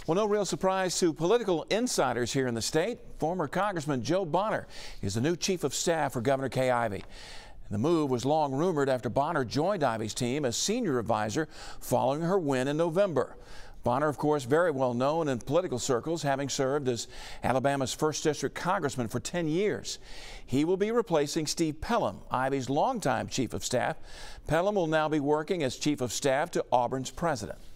Well, no real surprise to political insiders here in the state. Former Congressman Jo Bonner is the new chief of staff for Governor Kay Ivey. The move was long rumored after Bonner joined Ivey's team as senior advisor following her win in November. Bonner, of course, very well known in political circles, having served as Alabama's 1st District Congressman for 10 years. He will be replacing Steve Pelham, Ivey's longtime chief of staff. Pelham will now be working as chief of staff to Auburn's president.